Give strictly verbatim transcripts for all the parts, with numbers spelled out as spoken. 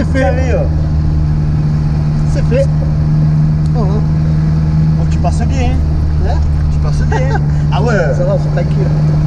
fait. Sérieux. C'est fait. Voilà. Oh, tu passes bien. Hein? Tu passes bien. Ah ouais. Ça va, c'est tranquille.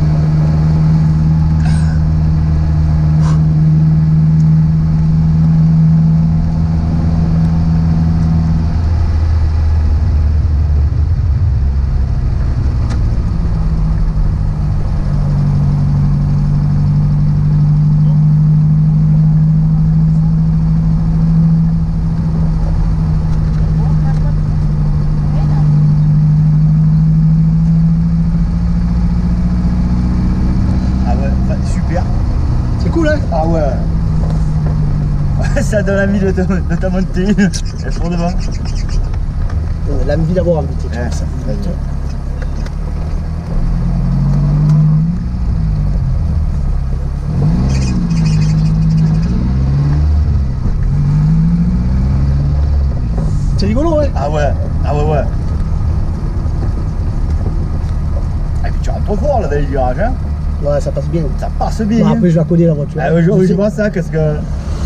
C'est cool, hein? Ah ouais. Ça donne envie de te, de te monter. Et pour devant. On a envie d'avoir envie, tu Ouais, ça. ouais. C'est rigolo, ouais? Ah ouais. Ah ouais, ouais. Et puis tu rentres fort là dans les virages, hein? Ouais, ça passe bien. Ça passe bien. Bon, après, je la connais la voiture. Ah ouais, je, Je je sais. vois ça, qu'est-ce que.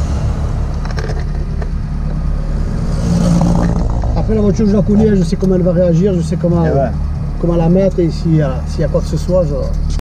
Après, la voiture, je la connais, je sais comment elle va réagir, je sais comment, Et ouais. comment la mettre et s'il y, a- s'il y a quoi que ce soit, je,